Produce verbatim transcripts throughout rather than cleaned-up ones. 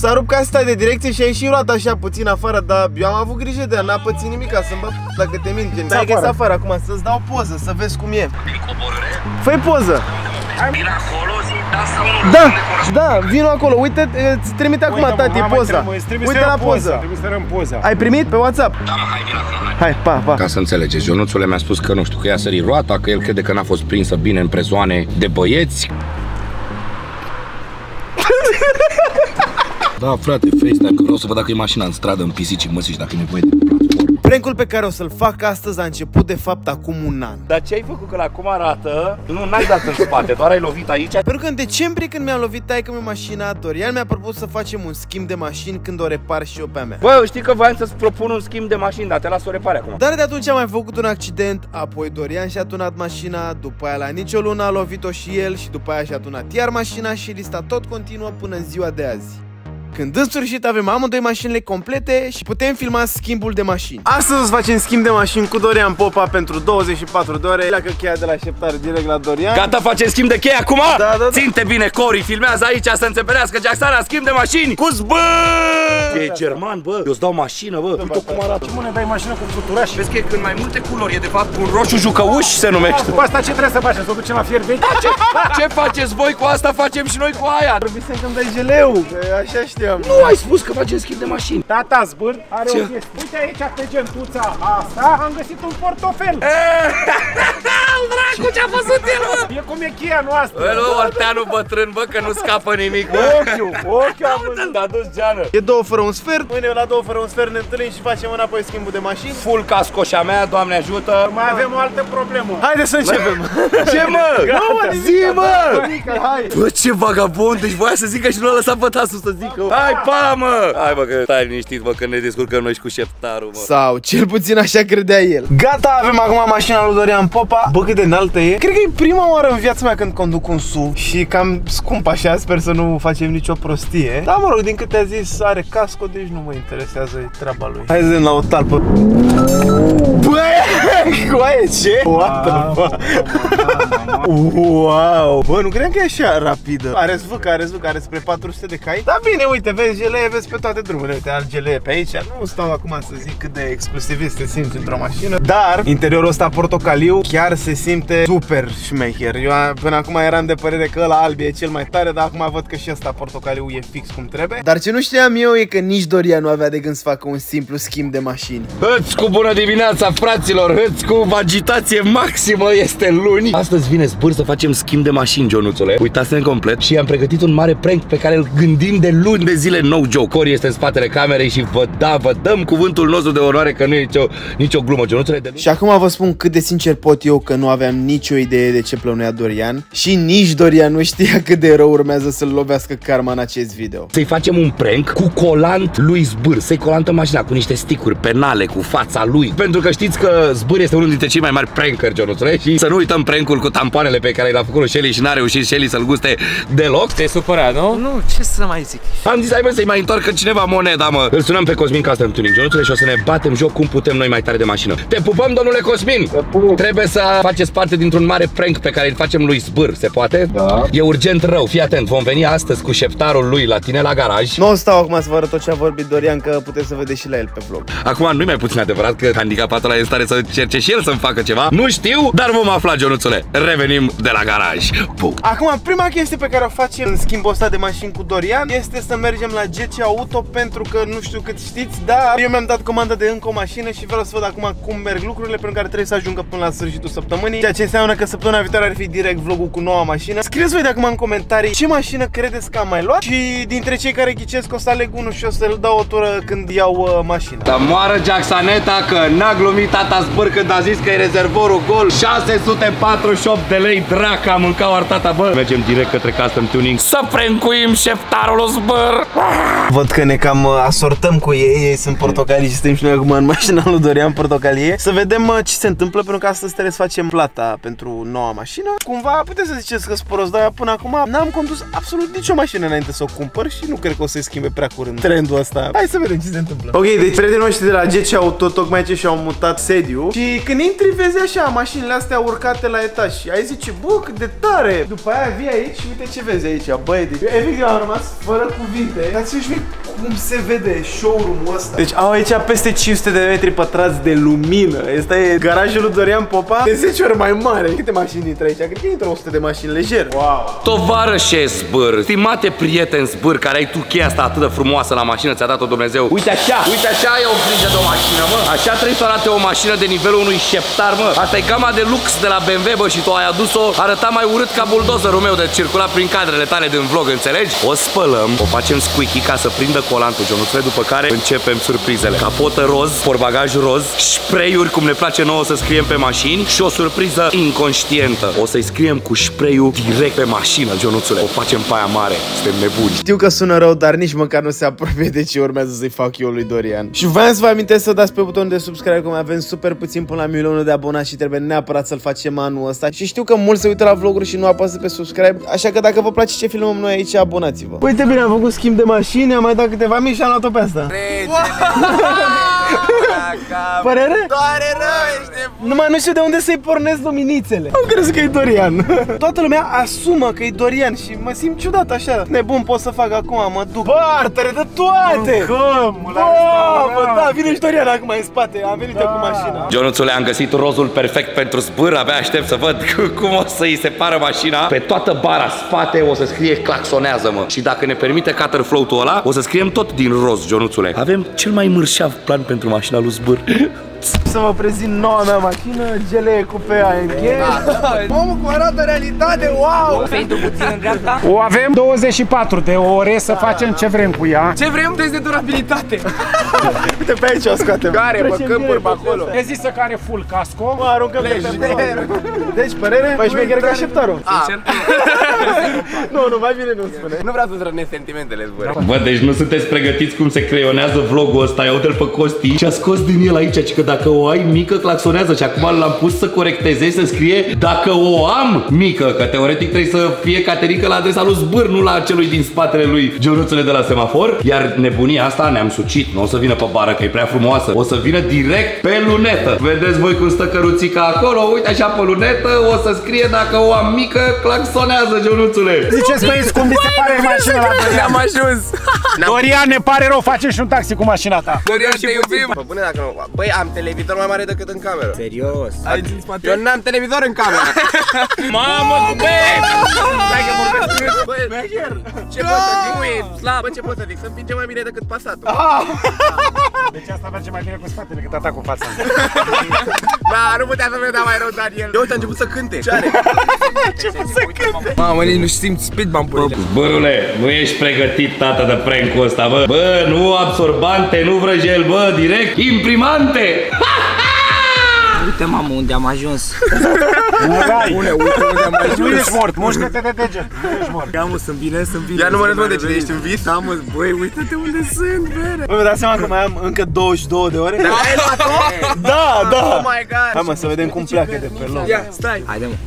S-a rupt caseta de direcție și a ieșit roata așa puțin afară, dar eu am avut grijă de ea, n-a pățit nimica, să-mi bag dacă te mint, gen. Stai că e afară acum, să-ți dau poză, să vezi cum e. Fă-i poză. Da, da, vino acolo, uite, îți trimite acum tati poza. Uite la poză. Trebuie să răm poza. Ai primit pe WhatsApp? Da, mă, hai, vino acolo. Hai, pa, pa. Ca să înțelegeți, Ionuțule mi-a spus că nu știu, că i-a sărit roata, că el crede că n-a fost prinsă bine în prezoane de băieți. Da, frate, FaceTime, că vreau să văd dacă e mașina în stradă, în pisici, în măsici, dacă e nevoie de platformă. Prankul pe care o să-l fac astăzi a început de fapt acum un an. Dar ce ai făcut, că la cum arată, nu, n-ai dat în spate, doar ai lovit aici. Pentru că în decembrie, când mi-am lovit taică-mi mașina, Dorian mi-a propus să facem un schimb de mașini când o repar și eu pe a mea. Bă, știi că voiam să-ți propun un schimb de mașini, dar te las o repare acum. Dar de atunci am mai făcut un accident, apoi Dorian și-a tunat mașina, după aia la nicio lună a lovit-o și el și după aia și-a tunat iar mașina și lista tot continuă până în ziua de azi. Când în sfârșit avem amândoi mașinile complete și putem filma schimbul de mașini. Astăzi o să facem schimb de mașini cu Dorian Popa pentru douăzeci și patru de ore. Pleacă cheia de la așteptare direct la Dorian. Gata, facem schimb de cheie acum? Da, da, da. Ținte bine, Cori, filmează aici să înțeperească Jacksana, schimb de mașini cu zbăr! E german, bă, eu-ți dau mașină, bă. Uite cum arată. Ce mă ne dai mașină cu fluturaș? Vezi că e în mai multe culori, e de fapt un roșu jucăuș se numește. Cu asta ce trebuie să facem? Să o ducem la fier vechi? Ce, ce faceți voi cu asta, facem și noi cu aia. Trebuie să-mi dai geleu, că așa știam. Nu ai spus că facem schimb de mașini. Tata Zbâr are Ce? o chestie. Uite aici pe gentuța asta am găsit un portofel. Dracu, ce-a văzut el, mă? E cum e cheia noastră. Bă, nu, Olteanu bătrân, bă, că nu scapă nimic, bă. Ochiul, ochiul am văzut. Te-a dus geană. E două fără un sfert. Mâine la două fără un sfert ne întâlnim și facem înapoi schimbul de mașini. Full cascoșa mea, Doamne ajută. Mai avem o altă problemă. Haide să începem. Ce, mă? Zi, mă! Hai. Bă, ce vagabond, deci voia să zică și nu a lăsat bătasul să zică. Hai, pa, mă! Hai, bă, că stai liniștit, bă, că ne descurcăm noi și cu șeptarul, mă. Sau cel puțin așa credea el. Gata, avem acum mașina lui Dorian Popa. Bă, cât de înaltă e. Cred că e prima oară în viața mea când conduc un S U V și cam scump așa, sper să nu facem nicio prostie. Dar mă rog, din câte a zis, are casco, deci nu mă interesează, e treaba lui. Hai să vedem la o talpă. Băi, coaie, ce? What the fuck? Wow! Bă, nu credeam că e așa rapidă. Are zvâc, are zvâc, are spre patru sute de cai. Dar bine, uite, vezi gelee, vezi pe toate drumurile. Uite, al gelee pe aici. Nu stau acum să zic cât de exclusivist te simți într-o mașină. Dar interiorul ăsta portocaliu chiar se simte super șmecher. Eu până acum eram de părere că ăla alb e cel mai tare, dar acum văd că și ăsta portocaliu e fix cum trebuie. Dar ce nu știam eu e că nici Dorian nu avea de gând să facă un simplu schimb de mașini. Hăți cu bună dimineața, fraților! Hăți cu agitație maximă, este luni. Astăzi vine Zbâr să facem schimb de mașini, Ionuțule. Uitați-ne complet și am pregătit un mare prank pe care îl gândim de luni de zile, no joke. Cori este în spatele camerei și vă, da, vă dăm cuvântul nostru de onoare că nu e nicio, nicio glumă, Ionuțule. De... Și acum vă spun cât de sincer pot eu că nu aveam nicio idee de ce plănuia Dorian și nici Dorian nu știa cât de rău urmează să-l lovească karma în acest video. Să-i facem un prank cu colant lui Zbâr, să-i colantă mașina cu niște sticuri penale cu fața lui. Pentru că știți că Zbâr este unul dintre cei mai mari prankeri, Ionuțule, și să nu uităm prankul cu tampoanele pe care l-a făcut lui Shelly și n-a reușit Shelly să-l guste deloc. Te-ai supărat, nu? Nu, ce să mai zic? Am zis, hai mă, să-i mai întoarcă cineva moneda, mă. Îl sunăm pe Cosmin Custom Tuning, Ionuțule, și o să ne batem joc cum putem noi mai tare de mașină. Te pupăm, domnule Cosmin! Trebuie să faceți parte dintr-un mare prank pe care îl facem lui Zbâr, se poate? Da. E urgent rău, fii atent, vom veni astăzi cu șeptarul lui la tine la garaj. Nu o stau acum să vă arăt tot ce a vorbit Dorian, că puteți să vedeți și la el pe vlog. Acum nu-i mai puțin adevărat că handicapatul ăla e în stare să cerce și el să-mi facă ceva. Nu știu, dar vom afla, Ionuțule. Revenim de la garaj. Bum. Acum, prima chestie pe care o facem în schimbul ăsta de mașini cu Dorian este să mergem la G C Auto, pentru că nu știu cât știți, dar eu mi-am dat comandă de încă o mașină și vreau să văd acum cum merg lucrurile, pentru care trebuie să ajungă până la sfârșitul săptămânii, ceea ce înseamnă că săptămâna viitoare ar fi direct vlogul cu noua mașină. Scrieți voi de acum în comentarii ce mașină credeți că am mai luat și dintre cei care ghicesc o să aleg unul și o să-l dau o tură când iau uh, mașina. Dar moară Jacksaneta că n-a glumit tata Zbâr când a zis că e rezervorul gol. șase sute patruzeci și opt de lei, drac, a mâncat artata, bă. Mergem direct către Custom Tuning să prankuim șeptarul lui Zbâr. Văd că ne cam asortăm cu ei, ei sunt portocalii și suntem și noi acum în mașina lui Dorian portocalie. Să vedem ce se întâmplă, pentru că astăzi trebuie să facem plata pentru noua mașină. Cumva puteți să ziceți că sporos, dar până acum n-am condus absolut nicio mașină înainte să o cumpăr și nu cred că o să se schimbe prea curând trendul ăsta. Hai să vedem ce se întâmplă. Ok, deci prietenii noștri de la G C Auto tocmai ce și-au mutat sediu și când intri vezi așa mașinile astea urcate la etaj și ai zice, bă, cât de tare. După aia vii aici și uite ce vezi aici, băi, deci efectiv am rămas fără cuvinte. Dați-și cum se vede showroom-ul ăsta. Deci au aici peste cinci sute de metri pătrați de lumină. Asta e garajul lui Dorian Popa de zece ori mai mare. Câte mașini intră aici? Cred că intră o sută de mașini lejer. Wow. Tovarășe zbâr, stimate prieten zbâr, care ai tu cheia asta atât de frumoasă la mașină, ți-a dat-o Dumnezeu. Uite așa, uite așa e o grijă de o mașină, mă. Așa trebuie să arate o mașină de nivelul unui șeptar, mă. Asta e gama de lux de la B M W, bă, și tu ai adus-o, arăta mai urât ca buldozerul meu de circulat prin cadrele tale din vlog, înțelegi? O spălăm, o facem squeaky ca să prindă colantul, Ionuțule, după care începem surprizele. Capotă roz, portbagaj roz, spray-uri cum ne place nouă să scriem pe mașini și o surpriză inconștientă. O să-i scriem cu spray-ul direct pe mașină, Ionuțule. O facem pe aia mare, suntem nebuni. Știu că sună rău, dar nici măcar nu se apropie de ce urmează să-i fac eu lui Dorian. Și voiam să vă amintesc să dați pe butonul de subscribe, că mai avem super puțin până la milionul de abonați și trebuie neapărat să-l facem anul ăsta. Și știu că mulți se uită la vloguri și nu apasă pe subscribe, așa că dacă vă place ce filmăm noi aici, abonați-vă. Uite bine, am făcut schimb de mașini, am mai dat câteva mii și am luat-o pe asta. Părere? Doare rău, ești nebun. Numai nu știu de unde să-i pornesc luminițele. Am crezut că e Dorian. Toată lumea asumă că e Dorian și mă simt ciudat așa. Nebun, pot să fac acum, mă duc. Bă, artere de toate. Bă, da, vine și Dorian acum în spate. Am venit eu cu mașina. Ionuțule, am găsit rozul perfect pentru zbâr. Abia aștept să văd cum o să-i separă mașina. Pe toată bara spate o să scrie claxonează-mă. Și dacă ne permite cutter float-ul ăla, o să scriem tot din roz, Ionuțule. Avem cel mai mârșav plan pentru mașina lui zbâr. Să vă prezint noua mea mașină, G L E Coupe A M G. Mamă, cum arată realitate, wow! Pentru puțin în dreapta. O avem douăzeci și patru de ore să facem ce vrem cu ea. Ce vrem? Test de durabilitate. Uite pe aici o scoatem. Care, bă, câmpuri pe acolo. E zis să care full casco. Mă aruncăm pe. Deci, părere? Mai șmecheră ca șeptarul. Sincer? Nu, nu, mai bine nu spune. Nu vreau să-ți rănesc sentimentele, zbăr. Bă, deci nu sunteți pregătiți cum se creionează vlogul ăsta. Ia uite-l pe Costi și a scos din el aici, că dacă o ai mică, claxonează. Și acum l-am pus să corecteze, să scrie dacă o am mică, că teoretic trebuie să fie Caterinca la adresa lui zbâr, nu la celui din spatele lui Ionuțule de la semafor. Iar nebunia asta ne-am sucit. Nu o să vină pe bară, că e prea frumoasă. O să vină direct pe lunetă. Vedeți voi cum stă căruțica acolo? Uite așa pe lunetă, o să scrie dacă o am mică, claxonează, Ionuțule. Ziceți băieți cum vi se pare mașina la Dorian? Am ajuns. Dorian, ne pare rău, facem și un taxi cu mașina ta. Dorian, te iubim. Bă, bune dacă nu. Băi, am televizor mai mare decât în cameră. Serios? Ai din spate? Eu n-am televizor în cameră. Mamă, băi! Hai că vorbesc râs. Băi, ce pot să zic? Nu e slab. Bă, ce pot să zic? Să împinge mai bine decât Passatul. Deci asta merge mai bine cu spatele decât ata cu fața. Da, nu putea să vedea mai rău, Daniel. Eu uite, a început să cânte. Ce are? Ce pot să cânte? Mamă, nici nu simt speed bump-urile. Bărule, nu ești pregătit, tată, de prank-ul ăsta, bă. Bă, nu absorbante, nu vrăjel, bă, direct imprimante. Uite, mamă, unde am ajuns. Bune, uite unde am ajuns. Nu ești mort, mușcă-te de deget. Nu ești mort. Ia, mă, sunt bine, sunt bine. Ia nu mă răzbă de cine ești în vis? Da, mă, băi, uite-te unde sunt, bere. Bă, vă dați seama că mai am încă douăzeci și două de ore? Da, ai luat-o? Da, da. Oh my god. Hai mă, să vedem cum pleacă de pe loc. Ia, stai. Haide, mă.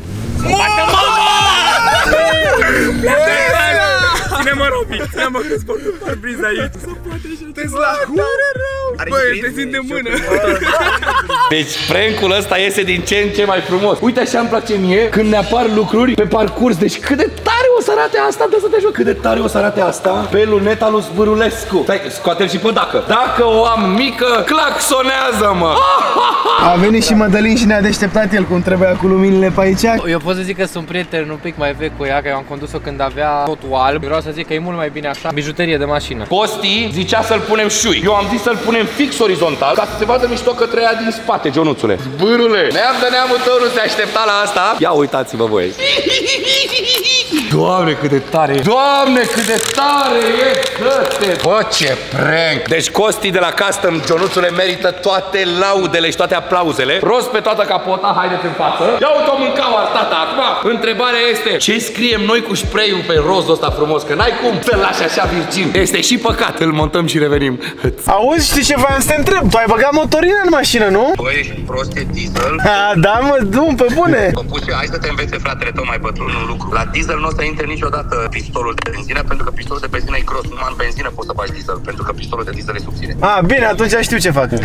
Ține-mă, Robi, ține-mă că sport un parbriz aici. Să poate așa Tesla. Băi, te simt de mână. Deci prank-ul ăsta iese din ce în ce mai frumos. Uite așa îmi place mie când ne apar lucruri pe parcurs. Deci cât de tare o să arate asta, dă să te joc. Cât de tare o să arate asta pe luneta lui Zbârulescu. Stai, scoate-l și pe dacă. Dacă o am mică, claxonează-mă. A venit și Mădălin și ne-a deșteptat el cum trebuia cu luminile pe aici. Eu pot să zic că sunt prieten un pic mai vechi cu ea, că eu am condus-o când avea totul alb. Vreau să zic că e mult mai bine așa, bijuterie de mașină. Costi zicea să-l punem șui. Eu am zis să-l punem fix orizontal, ca să se vadă mișto către ea din spate, Ionuțule. Zbârule, neam de neamul tău nu se aștepta la asta. Ia uitați-vă voi. Doamne, cât de tare e. Doamne, cât de tare e. Dă-te. Bă, ce prank. Deci Costi de la Custom, Ionuțule, merită toate laudele și toate aplauzele. Roz pe toată capota, haideți în față. Ia uite-o mâncau artata. Acum, întrebarea este, ce scriem noi cu spray-ul pe rozul ăsta frumos? Că n-ai cum să-l lași așa virgin. Este și păcat. Îl montăm și revenim. Auzi, știi ce voiam să te întreb? Tu ai băgat motorină în mașină, nu? Băi, ești prost de diesel. Ha, da, mă, du, pe bune. Compus, hai să te învețe fratele tău mai bătrân un lucru. La diesel nu o să intre niciodată pistolul de benzină, pentru că pistolul de benzină e gros, numai în benzină poți să faci diesel, pentru că pistolul de diesel e subțire. Ah, bine, atunci știu ce fac.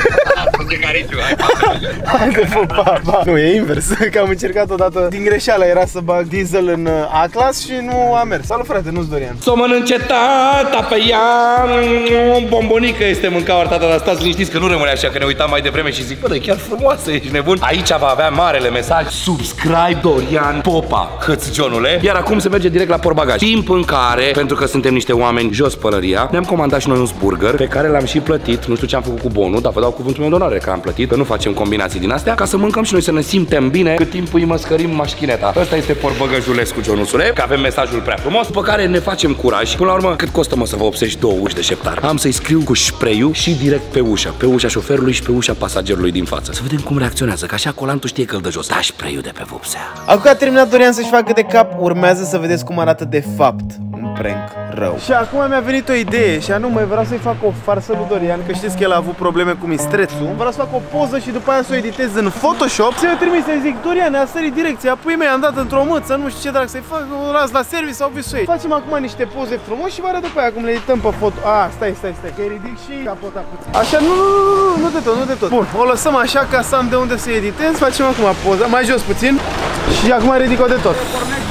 Haide, pa, pa. Nu, e invers, că am încercat odată, din greșeală era să bag diesel în A-Class și nu a mers. Salut, frate, nu-ți Dorian. S-o mănânce tata pe ea, bombonică este mâncarea tata, dar stați liniștiți că nu rămâne așa, că ne uitam mai devreme și zic, bă, e chiar frumoasă, ești nebun. Aici va avea marele mesaj, subscribe Dorian Popa, hăț-Johnule. Iar acum se merge direct la portbagaj. Timp în care, pentru că suntem niște oameni jos pălăria, ne-am comandat și noi un burger pe care l-am și plătit. Nu știu ce am făcut cu bonul, dar vă dau cuvântul meu de onoare că am plătit, că nu facem combinații din astea, ca să mâncăm și noi să ne simtem bine cât timp îi măscărim mașchineta. Ăsta este portbagajulescu, Johnusule, că avem mesajul prea frumos, după care ne facem curaj. Până la urmă, cât costă mă să vă obsești două uși de șeptar? Am să-i scriu cu spray-ul și direct pe ușa, pe ușa șoferului și pe ușa pasagerului din față. Să vedem cum reacționează, că așa colantul știe că îl dă jos. Da spray-ul de pe vopsea. Acum că a terminat Dorian să-și facă de cap, urmează să vedeți cum arată de fapt un prank rău. Și acum mi-a venit o idee și anume vreau să-i fac o farsă lui Dorian, că știți că el a avut probleme cu mistrețul. Vreau să fac o poză și după aia să o editez în Photoshop. Să-i trimis să-i zic, Dorian, ne-a sărit direcția, pui mei, am dat într-o mâță, nu știu ce drag să-i fac, o las la service sau visuei. Facem acum niște poze frumoase și vă arăt după aia cum le edităm pe foto. A, stai, stai, stai, că ridic și capota puțin. Așa, nu, nu, nu, nu de tot, nu de tot. Bun, o lăsăm așa ca să am de unde să editez. Facem acum poza, mai jos puțin. Și acum ridic-o de tot.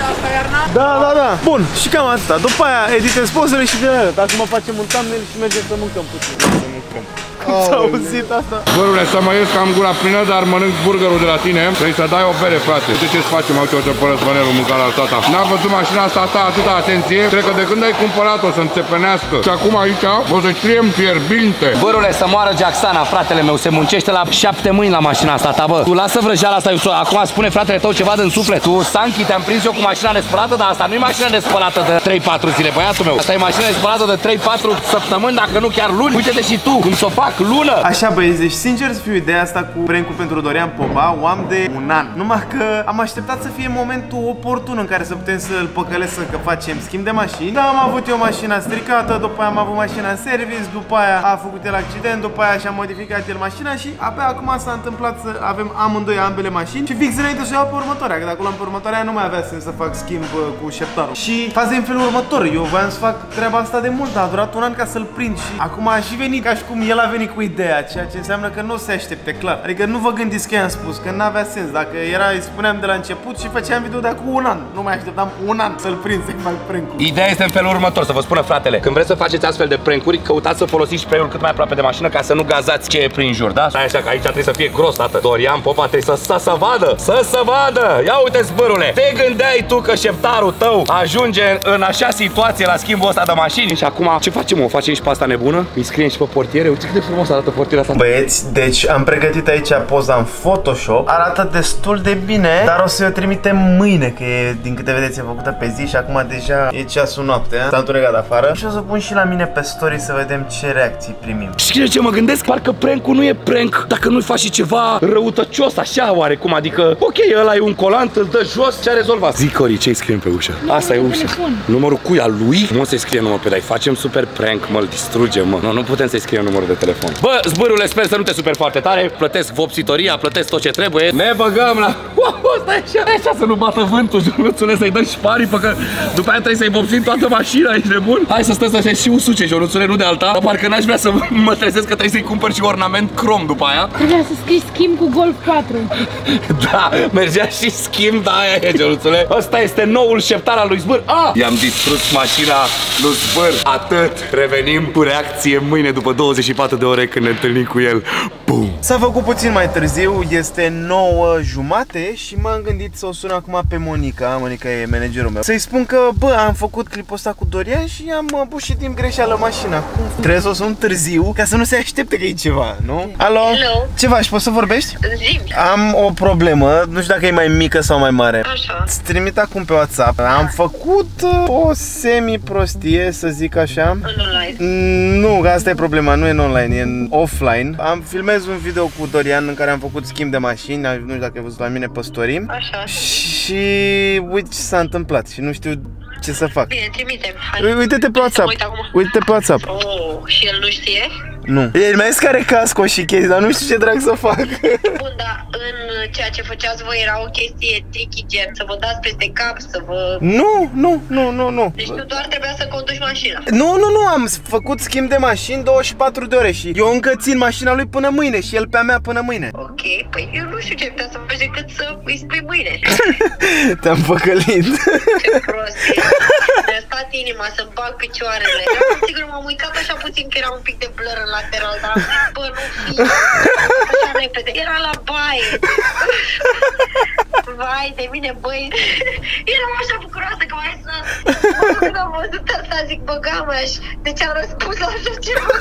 Da, da, da. Bun, și cam atâta. După aia editez pozele și de arăt. Acum facem un thumbnail și mergem să mâncăm puțin. Să mâncăm. S-a auzit asta? Bărule, să mă ies că am gura plină, dar mănânc burgerul de la tine. Trebuie să dai o bere, frate. De ce să facem aici o țepărăți mănelul mâncarea la tata? N-am văzut mașina asta, asta atâta atenție. Cred că de când ai cumpărat-o să înțepenească. Și acum aici o să scriem fierbinte. Bărule, să moară Jacksana, fratele meu, se muncește la șapte mâini la mașina asta ta, bă. Tu lasă vrăjeala asta, acum spune fratele tău ceva din suflet. Tu, Sanchi, te-am prins eu cu mașina nespălată, dar asta nu e mașina nespălată de trei patru zile, băiatul meu. Asta e mașina nespălată de trei patru săptămâni, dacă nu chiar luni. Uite-te și tu, cum să o fac lună. Așa, băieți, deci sincer să fiu, ideea asta cu prank-ul pentru Dorian Popa o am de un an. Numai că am așteptat să fie momentul oportun în care să putem să-l păcălesc, că facem schimb de mașini. Da, am avut eu mașina stricată, după aia am avut mașina în service, după aia a făcut el accident, după aia și-a modificat el mașina și abia acum s-a întâmplat să avem amândoi ambele mașini și fix înainte să o iau pe următoarea, că dacă luam pe următoarea nu mai avea sens să fac schimb cu șeptarul. Și faza în felul următor, eu voiam să fac treaba asta de mult, dar a durat un an ca să-l prind și acum a și venit ca și cum el a venit cu ideea, ceea ce înseamnă că nu se aștepte, clar. Adică nu vă gândiți că i-am spus, că n-avea sens. Dacă era, îi spuneam de la început și făceam video de acum un an. Nu mai așteptam un an să-l prind, să-i fac prank-ul. Ideea este în felul următor, să vă spună fratele. Când vreți să faceți astfel de prank-uri, căutați să folosiți spray-ul cât mai aproape de mașină ca să nu gazați ce e prin jur, da? Stai așa că aici trebuie să fie gros, tată. Dorian Popa trebuie să, să, să vadă, să se vadă. Ia uite-ți, bărule. Te gândeai tu că șeptarul tău ajunge în așa situație la schimbul ăsta de mașini? Și acum ce facem? O facem și pe asta nebună? Îi scriem și pe portiere. Uite cât de frumos arată portiera asta. Băieți, deci am pregătit aici poza în Photoshop. Arată destul de bine, dar o să o trimitem mâine, că e, din câte vedeți, e făcută pe zi și acum deja e ceasul noaptea. S-a întunecat afară. Și o să pun și la mine pe story să vedem ce reacții primim. Și ce mă gândesc? Parcă prank-ul nu e prank dacă nu-i faci și ceva răutăcios, așa oarecum. Adică, ok, ăla e un colant, îl dă jos, ce-a rezolvat? Zic, Cori, ce-i scriem pe ușă? Asta e ușa. Numărul cui? Al lui? Nu o să-i scrie numărul pe dai. Facem super prank, mă-l distrugem, mă. Nu, nu putem să-i scriem numărul de telefon. Bă, zbârule, sper să nu te super foarte tare. Plătesc vopsitoria, plătesc tot ce trebuie. Ne băgăm la... Stai așa, așa să nu bată vântul, Jonuțule, să-i dăm șparii, că după aia trebuie să-i vopsim toată mașina, ești nebun? Hai să stăm să se și usuce, Jonuțule, nu de alta. Dar parcă n-aș vrea să mă trezesc că trebuie să-i cumpăr și ornament crom după aia. Trebuia să scrii schimb cu Golf patru. Da, mergea și schimb, da, aia e, Jonuțule. Ăsta este noul șeptar al lui Zbâr. Ah! I-am distrus mașina lui Zbâr. Atât. Revenim cu reacție mâine după douăzeci și patru de ore când ne întâlnim cu el. Bum! S-a făcut puțin mai târziu, este nouă jumate și m-am gândit să o sun acum pe Monica. Monica e managerul meu. Să-i spun că, bă, am făcut clipul ăsta cu Dorian și am bușit din greșeală mașina. Cum? Trebuie să o sun târziu ca să nu se aștepte că e ceva, nu? Alo? Hello. Ce faci? Poți să vorbești? Zi. Am o problemă, nu știu dacă e mai mică sau mai mare. Așa. Îți trimit acum pe WhatsApp. Am făcut o semi-prostie, să zic așa. În online? Nu, că asta e problema, nu e în online, e în offline. Am filmez un video cu Dorian în care am făcut schimb de mașini, nu știu dacă ai văzut la mine pe story. Așa. Și uite ce s-a întâmplat și nu știu ce să fac. Bine, trimitem. Uite-te pe WhatsApp. Uite-te pe WhatsApp. Oh, și el nu știe? Nu. El mai scare casco și chestii, dar nu știu ce drag să fac. Bun, dar în ceea ce făceați voi era o chestie tricky gen, să vă dați peste cap, să vă... Nu, nu, nu, nu, nu. Deci tu doar trebuia să conduci mașina. Nu, nu, nu, am făcut schimb de mașini douăzeci și patru de ore și eu încă țin mașina lui până mâine și el pe a mea până mâine. Ok, păi eu nu știu ce putea să faci decât să îi spui mâine. Te-am păcălit. Ce prost e. Mi-a stat inima să-mi bag picioarele. Sigur m-am uitat așa puțin că era un pic de blur în lateral, dar am zis, bă, nu fi așa repede. Era la baie. Vai de mine, băi. Eram așa bucuroasă că m-ai sunat. Când am văzut asta, zic, bă, Gameș, de ce am răspuns la așa ceva?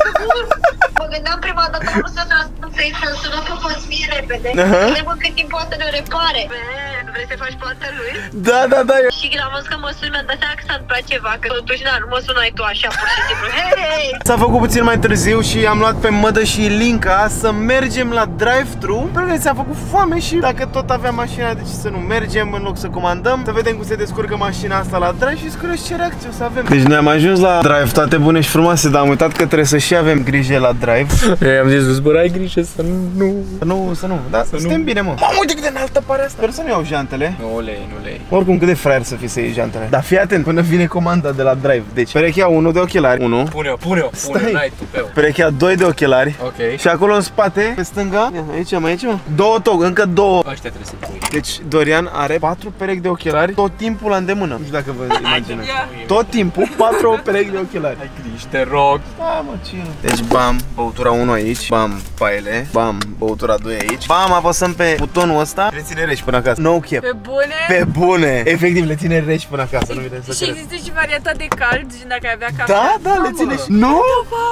Mă gândeam prima dată, nu să-ți răspund să-i să sună pe poți mie repede. Uh-huh. Mă cât timp poate ne repare. Man, vrei să faci plata lui? Da, da, da. Eu... Și când am văzut că mă suni, mi-a dat seama că s-a întâmplat ceva, că totuși, na, nu mă sunai tu așa, pur și simplu. Hei! S-a făcut puțin mai târziu și am luat pe Mădă și Linca să mergem la drive-thru, pentru că ți-a făcut foame și dacă tot aveam mașina, de ce să nu mergem în loc să comandăm, să vedem cum se descurcă mașina asta la drive și scură ce reacție o să avem. Deci noi am ajuns la drive, toate bune și frumoase, dar am uitat că trebuie să și avem grijă la drive. Eu am zis, bă, ai grijă să nu... Să nu, să nu, da, să suntem bine, mă. Mamă, uite cât de înaltă pare asta. Sper să nu iau jantele. Nu lei, nu lei. Oricum, cât de fraier să fii să iei jantele. Dar fii atent până vine comanda de la drive. Deci, perechea unu de ochelari, unu. Pune-o, pune-o, pune-o, n-ai tu pe-o. Perechea doi de ochelari. Ok. Și acolo în spate, pe stânga, aici, mai aici, mă. Două tog, încă două. Ăștia trebuie să pui. Deci, Dorian are patru perechi de ochelari tot timpul la îndemână. Nu știu dacă vă imaginați. Tot timpul, patru perechi de ochelari. Ai grijă, te rog. Da, mă, ce? Deci, bam, băutura unu aici, bam, paiele, bam, băutura doi aici. Bam, apăsăm pe butonul ăsta. Le ține reci până acasă. No cap. Pe bune? Pe bune. Efectiv, le ține reci până acasă, nu vine să Și există și varianta de cald, dacă ai avea cafea. Da, da, le ține și... Nu?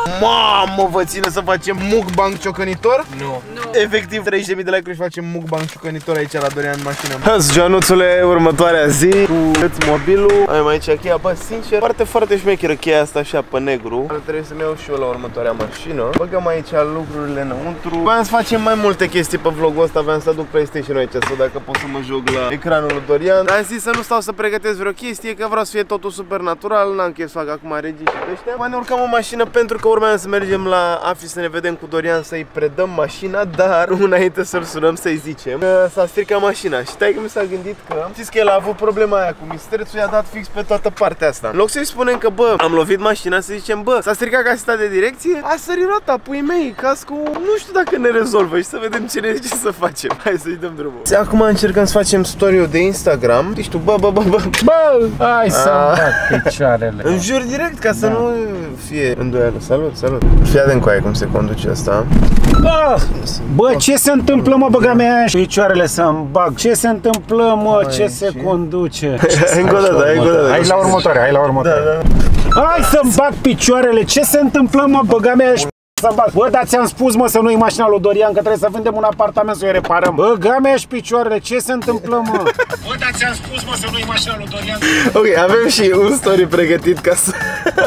Mamă, vă ține să facem mukbang ciocănitor? Nu. Efectiv, treizeci de mii de like-uri și facem mukbang ciocănitor aici la Dorian în mașină. Hăți, Joanuțule, următoarea zi cu câți mobilul. Avem aici cheia, bă, sincer, foarte, foarte șmecheră cheia asta așa pe negru. Ar trebui să-mi iau și eu la următoarea mașină. Băgăm aici lucrurile înăuntru. Vreau să facem mai multe chestii pe vlogul ăsta, aveam să aduc PlayStation-ul aici, să dacă pot să mă joc la ecranul lui Dorian. Am zis să nu stau să pregătesc vreo chestie, că vreau să fie totul super natural, n-am chef să fac acum regii și ăștia. Mai ne urcăm în mașină pentru că urmează să mergem la Afi să ne vedem cu Dorian, să-i predăm mașina, dar înainte să-l sunăm să-i zicem că s-a stricat mașina. Și taică mi s-a gândit că, știți că el a avut problema aia cu mistrețul, i-a dat fix pe toată partea asta. În loc să-i spunem că, bă, am lovit mașina, să zicem, bă, s-a stricat caseta de direcție, a sărit roata, pui mei, cascul, nu știu dacă ne rezolvă și să vedem ce ne zice să facem. Hai să-i dăm drumul. Acum încercăm să facem story-ul de Instagram. Deci tu, bă, bă, bă, bă, bă, hai să-mi bag picioarele. Înjur direct ca să da. nu fie îndoială. Salut, salut. Fii atent cu aia cum se conduce asta. Bă, bă, ce se întâmplă, mă, băga mea picioarele să-mi bag. Ce se întâmplă, mă, ce Hai, se ce? conduce? Încă o dată, hai, hai la următoare, hai la următoare. Da, da. Hai să-mi bag picioarele. Ce se întâmplă, mă, băga mea să bag. Bă, dar ți-am spus, mă, să nu iei mașina lui Dorian, că trebuie să vândem un apartament să o reparăm. Bă, gamea-și picioarele, ce se întâmplă, mă? Bă, dar ți-am spus, mă, să nu iei mașina lui Dorian. Ok, avem și un story pregătit ca să...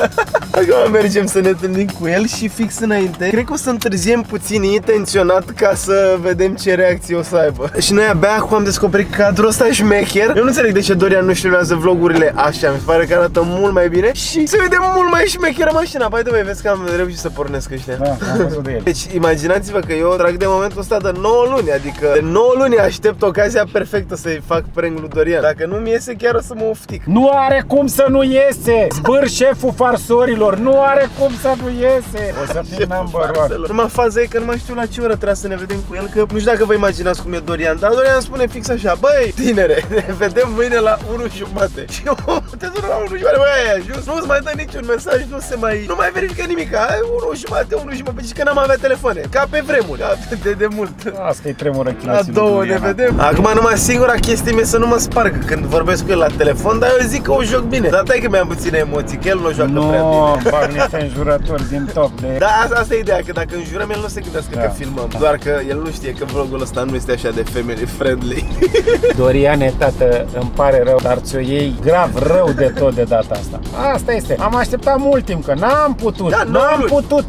Acum mergem să ne întâlnim cu el și fix înainte cred că o să întârziem puțin intenționat ca să vedem ce reacție o să aibă. Și noi abia acum am descoperit cadrul ăsta șmecher. Eu nu înțeleg de ce Dorian nu-și filmează vlogurile așa, mi se pare că arată mult mai bine și se vede mult mai șmecheră mașina. By the way, vezi că am reușit să pornesc ăștia. Da, am văzut de el. Deci imaginați-vă că eu trag de momentul ăsta de nouă luni, adică de nouă luni aștept ocazia perfectă să-i fac prank lui Dorian. Dacă nu-mi iese chiar o să mă oftic. Nu are cum să nu iese! Zbâr șeful farsorilor, nu are cum să nu iese! O să fim number one. Numai faza e că nu mai știu la ce oră trebuie să ne vedem cu el, că nu știu dacă vă imaginați cum e Dorian, dar Dorian spune fix așa: băi, tinere, ne vedem mâine la unu jumate. Și eu te sună la unu jumate, băi, ai ajuns, nu-ți mai dă niciun mesaj, nu se mai, nu mai verifică nimic, ai unu jumate, unu jumate, și că n-am avea telefoane, ca pe vremuri, de, de mult. Asta e tremură la două ne vedem. Acum numai singura chestie mie să nu mă spargă când vorbesc cu el la telefon, dar eu zic că o joc bine. Dar dai că mi-am puține emoții, că el nu o joacă no, prea bine. Nu, bag niște înjurători din top de... Da, asta, asta e ideea, că dacă înjurăm el nu se gândească da. că filmăm. Doar că el nu știe că vlogul ăsta nu este așa de family friendly. Doriane, tată, îmi pare rău, dar ți-o iei grav rău de tot de data asta. Asta este. Am așteptat mult timp, că n-am putut, da, n-am putut, efectiv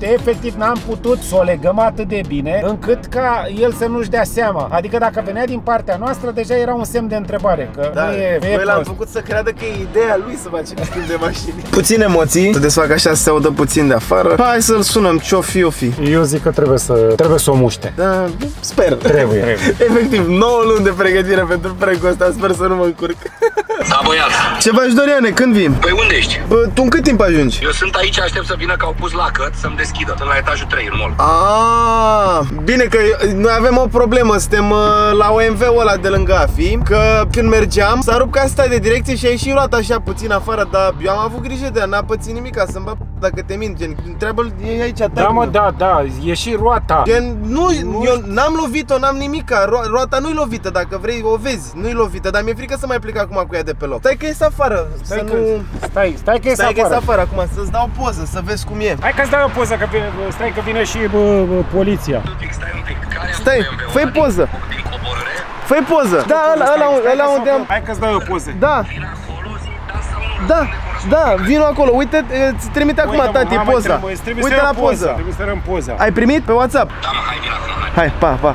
sfârșit n-am putut să o legăm atât de bine încât ca el să nu-și dea seama. Adică dacă venea din partea noastră, deja era un semn de întrebare. Că da, nu e, noi e l-am făcut să creadă că e ideea lui să facem schimb de mașini. Puține emoții, să desfacă așa, să se audă puțin de afară. Hai să-l sunăm, ce-o fi, o fi. Eu zic că trebuie să, trebuie să o muște. Da, sper. Trebuie. Trebuie. Efectiv, nouă luni de pregătire pentru pregul ăsta, sper să nu mă încurc. Da, băiat. Ce faci, Doriane? Când vin? Păi unde ești? Bă, tu în cât timp ajungi? Eu sunt aici, aștept să vină că au pus lacăt să-mi deschidă. Sunt la etajul trei în mall. Ah, bine că noi avem o problemă, suntem uh, la O M V-ul ăla de lângă A F I, că când mergeam s-a rupt caseta de direcție și a ieșit roata așa puțin afară, dar eu am avut grijă de ea, n-a pățit nimic, ca să-mi bag dacă te mint, gen, întreabă-l, e aici, da, mă, da, da, e și roata. Gen, nu, nu eu n-am lovit-o, n-am nimica, ro roata nu-i lovită, dacă vrei o vezi, nu-i lovită, dar mi-e frică să mai plec acum cu ea de pe loc. Stai că ies afară, stai să că, nu... Stai, stai că ies stai afară. Stai că ies afară acum, să-ți dau poză, să vezi cum e. Hai că-ți dau o poză, că vine, stai că vine și bă, bă, poliția. Stai, fă-i poză. Fă-i poză. Da, ăla, ăla, ăla unde am... Hai că-ți dau o poză. Da. Da, da, vino acolo, uite, îți trimite acum tati poza. Uite la poză. Trebuie să răm poza. Ai primit pe WhatsApp? Da, mă, hai, vino acum. Hai, pa, pa.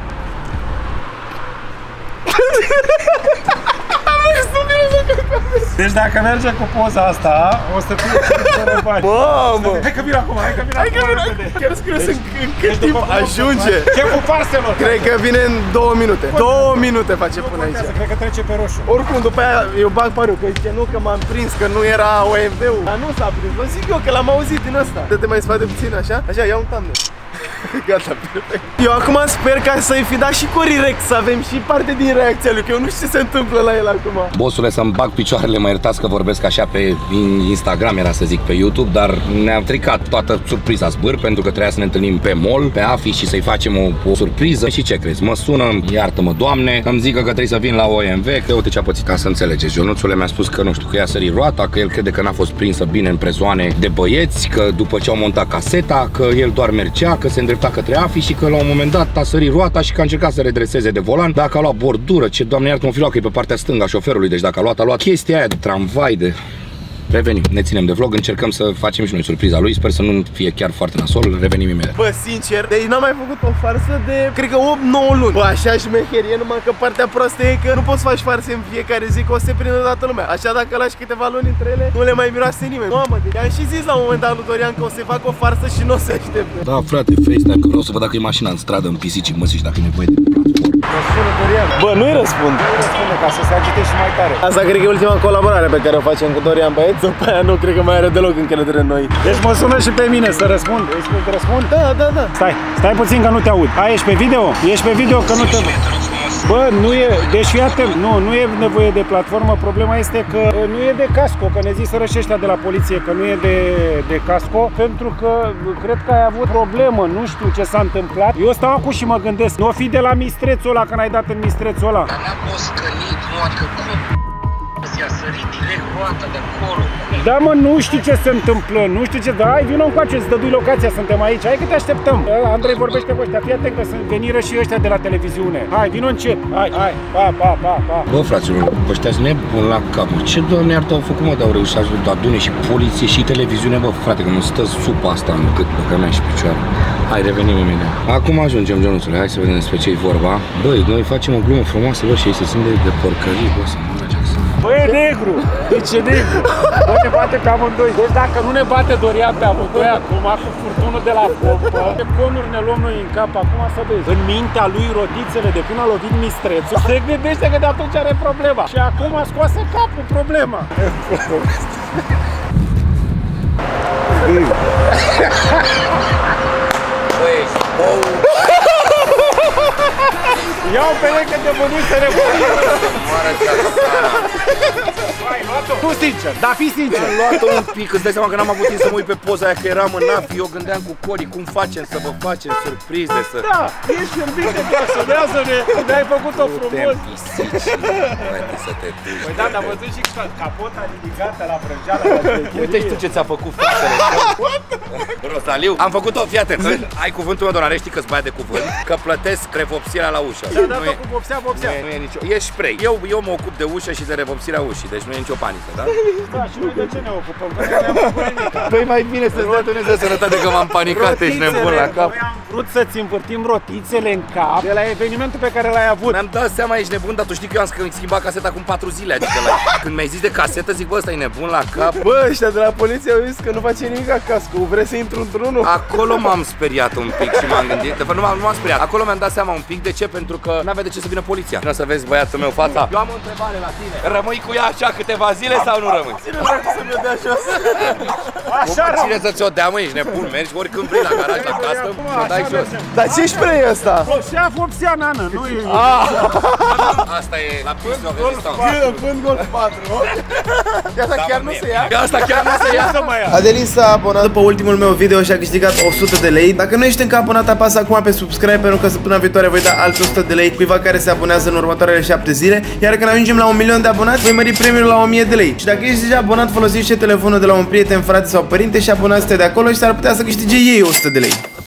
Deci dacă merge cu poza asta, o să fie cinci bani. Mamă! Hai că vin acum, hai că vin acum. Chiar scriu să în cât timp ajunge. Șeful farselor. Cred că vine în două minute. Două minute face până aici. Cred că trece pe roșu. Oricum, după aia eu bag pariu, că zice nu că m-am prins, că nu era O M V-ul. Dar nu s-a prins, vă zic eu că l-am auzit din ăsta. Să te mai spate puțin așa. Așa, ia un thumbnail. Gata, perfect. Eu acum sper ca să-i fi dat și Corirex, să avem și parte din reacția lui, că eu nu știu ce se întâmplă la el acum. Bossule, să-mi bag picioarele, mă iertați că vorbesc așa pe Instagram, era să zic pe YouTube, dar ne-am tricat toată surpriza zbâr, pentru că trebuia să ne întâlnim pe mall, pe A F I și să-i facem o, o surpriză. Și ce crezi? Mă sună, iartă-mă, Doamne, îmi zică că trebuie să vin la O M V, că uite ce a pățit. Ca să înțelegeți, Ionuțule mi-a spus că nu știu, că i-a sărit roata, că el crede că n-a fost prinsă bine în prezoane de băieți, că după ce au montat caseta, că el doar mergea, că se îndrepta către A F I și că la un moment dat a sărit roata și că a încercat să redreseze de volan. Dacă a luat bordură, ce Doamne iartă-mă, fi luat că e pe partea stângă a șoferului, deci dacă a luat, a luat chestia aia de tramvai, de... Revenim, ne ținem de vlog, încercăm să facem și noi surpriza lui, sper să nu fie chiar foarte nasol, revenim imediat. Bă, sincer, deci n-am mai făcut o farsă de, cred că opt nouă luni. Bă, așa șmecherie, numai că partea proastă e că nu poți să faci farse în fiecare zi, că o să se prindă toată lumea. Așa dacă lași câteva luni între ele, nu le mai miroase nimeni. Mamă, deci am și zis la un moment dat lui Dorian că o să-i fac o farsă și nu o să aștepte. Da, frate, FaceTime, că vreau să văd dacă e mașina în stradă, în pisici, în măsici, dacă e nevoie de platformă. Bă, nu-i răspund. Nu-i răspunde, ca să se agite și mai tare. Asta cred că e ultima colaborare pe care o facem cu Dorian, băieți. După aia nu cred că mai are deloc încredere în noi. Deci mă sună și pe mine să răspund. Îi spui că răspund? Da, da, da. Stai, stai puțin că nu te aud. A, ești pe video? Ești pe video că nu te... Bă, nu e, deci fii atent, nu, nu e nevoie de platformă, problema este că nu e de casco, că ne ziseră și ăștia de la poliție că nu e de, de casco, pentru că cred că ai avut problemă, nu știu ce s-a întâmplat. Eu stau acum și mă gândesc, nu o fi de la mistrețul ăla, când ai dat în mistrețul ăla. Dar n-am fost scănit, nu, adică cum ți-a sărit direct roata de acolo? Da, mă, nu știu ce se întâmplă, nu știu ce, da, hai, vină încoace, îți dădui locația, suntem aici, hai că te așteptăm. Andrei vorbește cu ăștia, fii atent că sunt veniră și ăștia de la televiziune. Hai, vină încet, hai, hai, pa, pa, pa, pa. Bă, fraților, ăștia-s nebuni la cap, mă. Ce Doamne iartă au făcut, mă, de-au reușit să adune și poliție și televiziune, bă, frate, că nu stă supa asta în cât bă, că mea și picioare. Hai, revenim imediat. Acum ajungem, Ionuțule, hai să vedem despre ce-i vorba. Băi, noi facem o glumă frumoasă, bă, și ei se simt de, de porcării, bă, să mă mergească. Bă, e negru! Deci e negru! Bă, ne bate pe amândoi. Deci dacă nu ne bate Dorian pe amândoi, acum cu furtunul de la pompă, de conuri ne luăm noi în cap, acum să vezi. În mintea lui rodițele de când a lovit mistrețul, se gândește că de atunci are problema. Și acum a scoase capul problema. Băi, bău! Iau pereche de bănuți să ne bănuți. Hai, luat-o. Tu sincer, dar fii sincer. Am luat-o un pic, îți dai seama că n-am avut timp să mă uit pe poza aia, că eram în A F I, eu gândeam cu Cori cum facem să vă facem surprize, să... Da, ești în bine, pasionează-ne, ne-ai făcut-o frumos. Să te duci. Păi da, dar văzut și capota ridicată la brânjeală. Uite și tu ce ți-a făcut fratele. Rosaliu, am făcut-o, fii atent. Ai cuvântul meu, donare, știi că-ți băia de cuvânt, că plătesc revopsirea la ușă. Da, da, cu vopsea, vopsea. Nu e nicio... E spray. Eu, eu mă ocup de ușă și de revopsirea ușii, deci nu e nicio panică, da? Da, și noi de ce ne ocupăm? Că noi ne-am făcut nimic. Păi mai bine să-ți dea Dumnezeu sănătate că m-am panicat, ești nebun la cap. Noi am vrut să-ți învârtim rotițele în cap de la evenimentul pe care l-ai avut. Mi-am dat seama, ești nebun, dar tu știi că eu am schimbat caseta acum patru zile, adică la... Când mi-ai zis de casetă, zic, bă, ăsta e nebun la cap. Bă, ăștia de la poliție au zis că nu face nimic acasă, că vrei să intru într-unul. Acolo m-am speriat un pic și m-am gândit, de fapt nu m-am speriat. Acolo mi-am dat seama un pic de ce, pentru că n-avea de ce să vină poliția. Nu o să vezi băiatul meu fața. Eu am o întrebare la tine. Rămâi cu ea așa câteva zile sau nu rămâi? Cine vrea să mi-o dea jos? Așa, cine să ți-o dea, mă, ești nebun, mergi oricând vrei la garaj, la casă, mă dai jos. Dar ce spray e ăsta? O șeaf opția nană, nu e... Asta e la pistol de distanță. Vând Golf patru. Asta chiar nu se ia? Asta chiar nu se ia. Adelis s-a abonat după ultimul meu video și a câștigat o sută de lei. Dacă nu ești încă abonat, apasă acum pe subscribe, pentru că săptămâna viitoare voi da alți o sută de lei cuiva care se abonează în următoarele șapte zile. Iar când ajungem la un milion de abonați, voi mări premiul la o mie de lei. Și dacă ești deja abonat, folosește telefonul de la un prieten, frate sau părinte și abonați-te de acolo și s-ar putea să câștige ei o sută de lei.